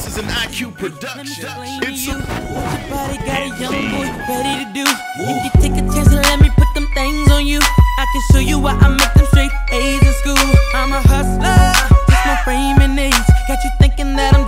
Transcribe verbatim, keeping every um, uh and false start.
This is an I Q production. It's you. a What your body got a young boy ready to do. If you take a chance and let me put them things on you, I can show you why I make them straight A's in school. I'm a hustler, just my frame and age got you thinking that I'm